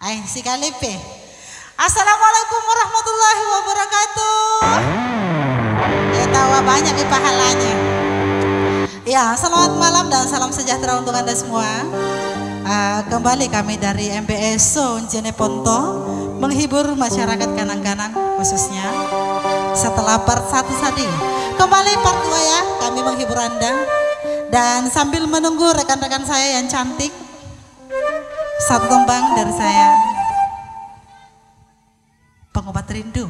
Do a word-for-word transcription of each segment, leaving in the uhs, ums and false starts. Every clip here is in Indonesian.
Ay, si Kalipe. Assalamualaikum warahmatullahi wabarakatuh. Ya tawa banyak nih pahalanya. Ya, selamat malam dan salam sejahtera untuk Anda semua. Uh, kembali kami dari M B S Jeneponto menghibur masyarakat Kanang-Kanang khususnya setelah part satu tadi. Kembali part dua ya, kami menghibur Anda. Dan sambil menunggu rekan-rekan saya yang cantik, satu tembang dari saya, Pengobat Rindu.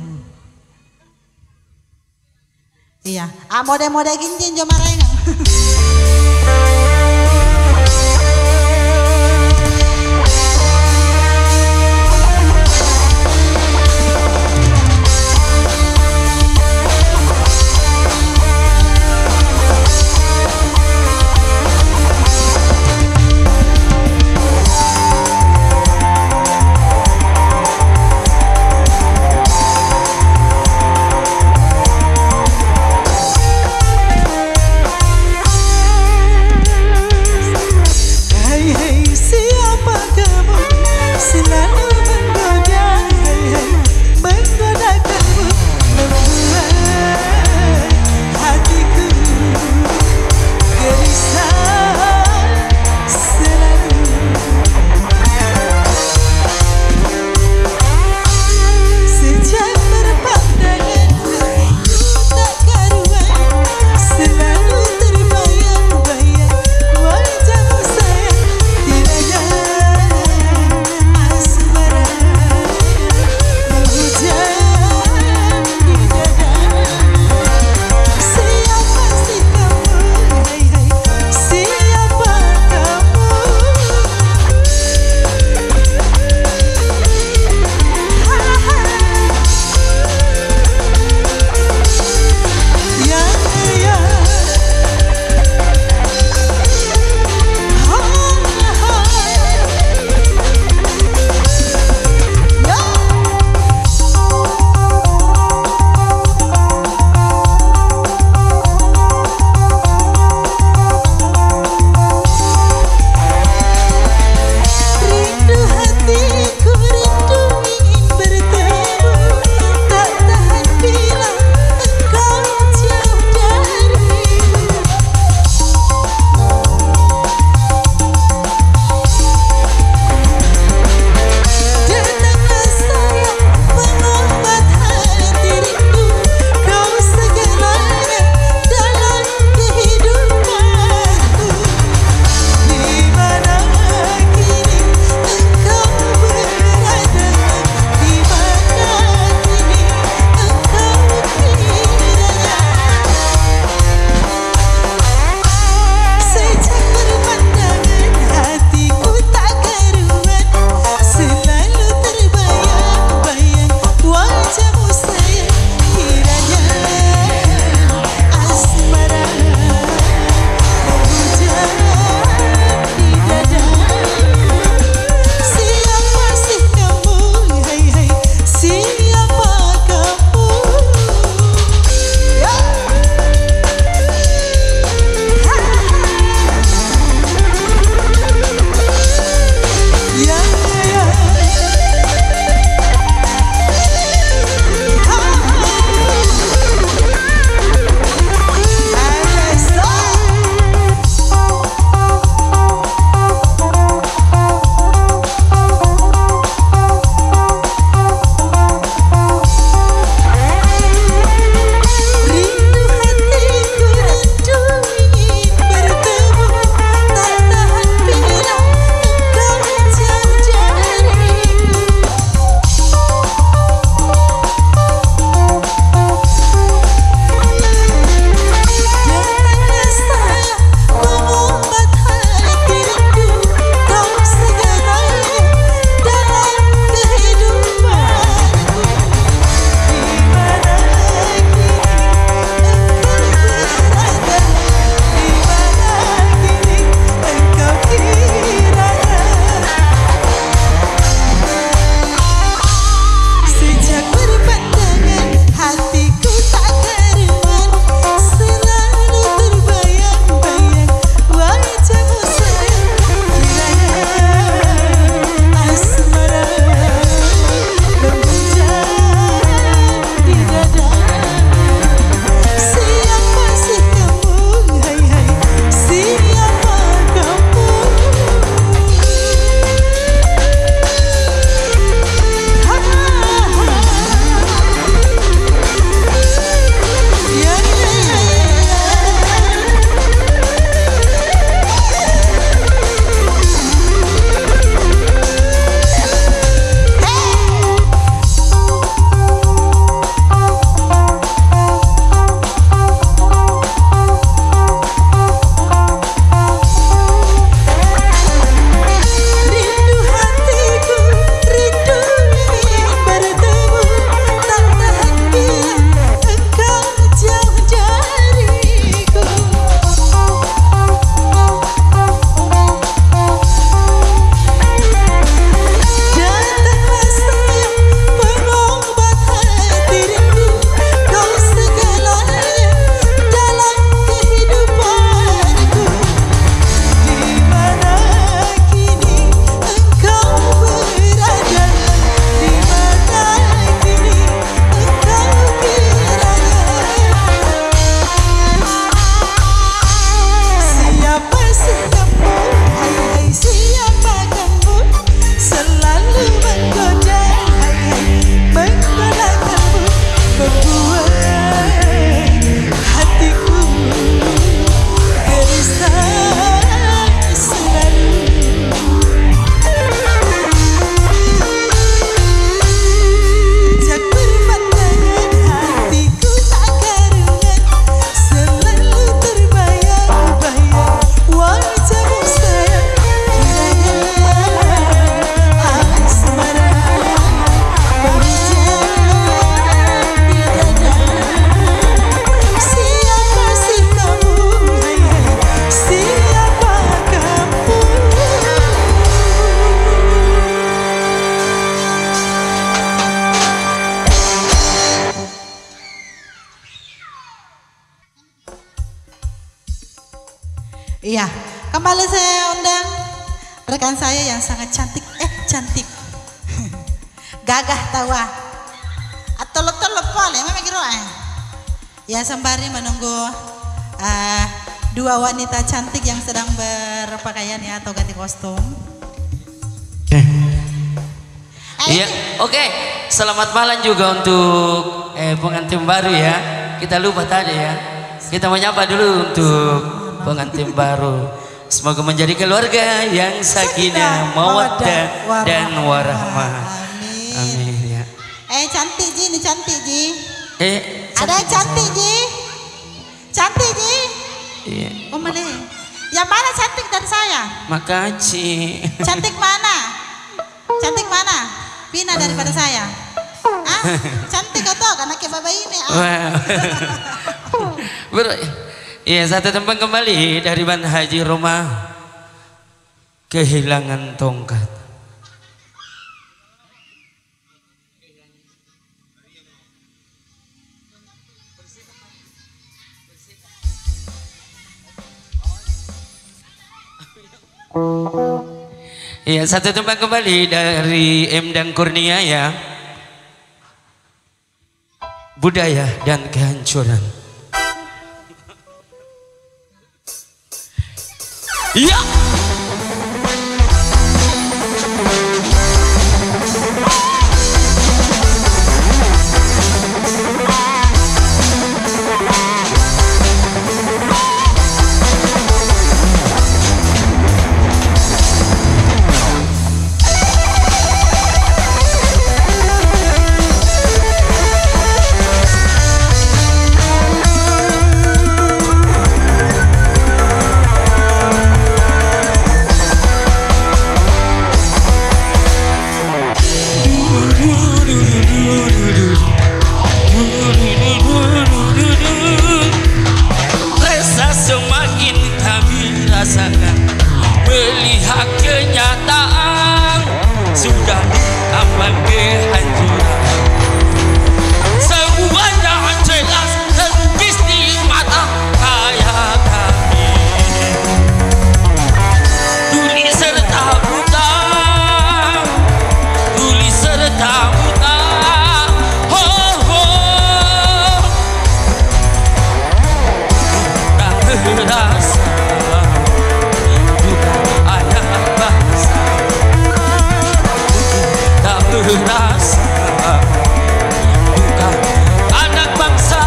Iya, ah mode-mode gini jo marengang. Kembali saya undang rekan saya yang sangat cantik, eh cantik, gagah tawa, atau letul lepol ya, memang kira eh. Ya sembari menunggu uh, dua wanita cantik yang sedang berpakaian ya atau ganti kostum. Eh. Iya, oke. Okay. Selamat malam juga untuk eh, pengantin baru ya. Kita lupa tadi ya. Kita menyapa dulu untuk pengantin baru. Semoga menjadi keluarga yang sakinah, mawaddah dan warahmah. Amin. Amin ya. Eh cantik Ji, ini cantik Ji. Eh, ada yang cantik Ji. Cantik Ji. Iya. Oh mana? Yang mana cantik dari saya? Makasih. Cantik mana? Cantik mana? Pina daripada saya. Ah, cantik atau karena kayak baba ini. Ah. Wow. Ber Iya, satu tempat kembali dari Ban Haji Roma kehilangan tongkat. Iya, satu tempat kembali dari M dan Kurnia ya. Budaya dan kehancuran. Iya. Melihat kenyataan sudah aman kehancuran, semuanya jelas terbis di mata kayak kami. Tuli serta buta, tuli serta buta, ho ho, tak terasa. Terasa bukan anak bangsa,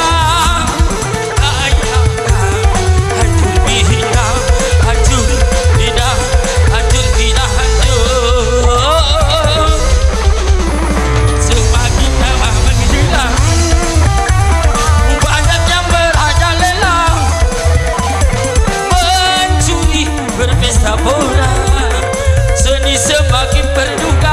ayahkan hancur bina, hancur bina, hancur bina, hancur. Semakin lama menjelang, banyak yang merajalela, mencuri berpesta pora, seni semakin berduka.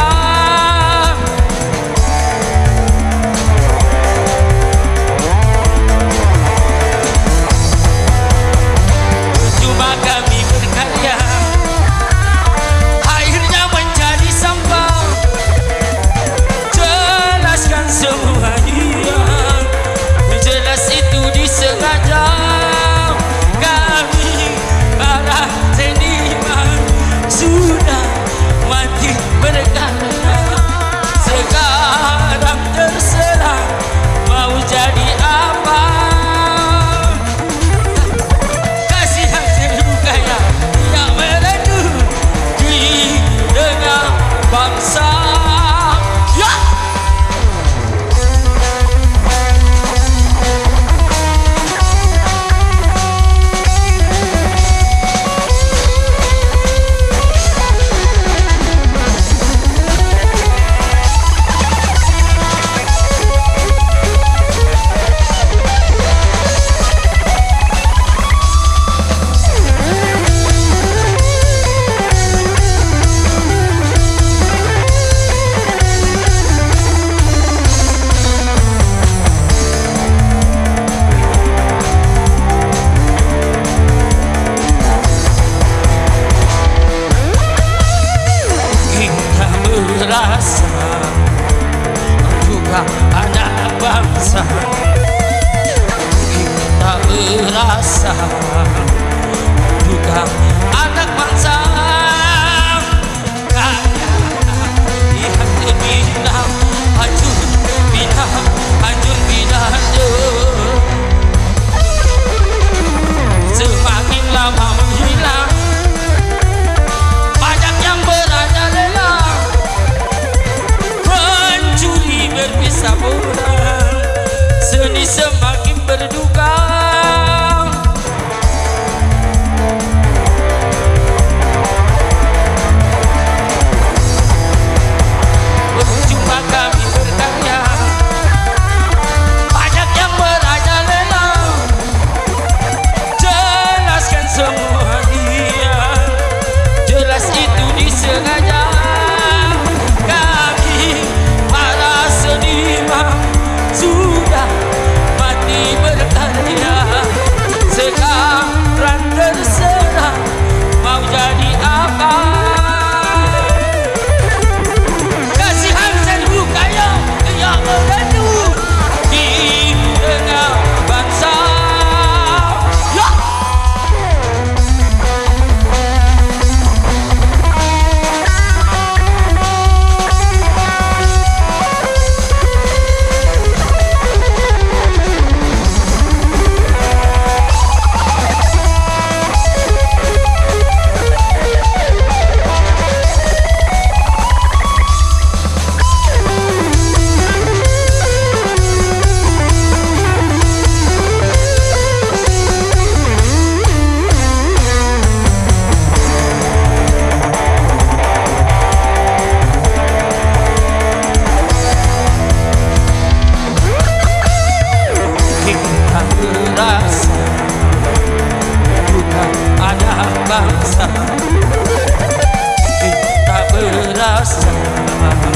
terasa.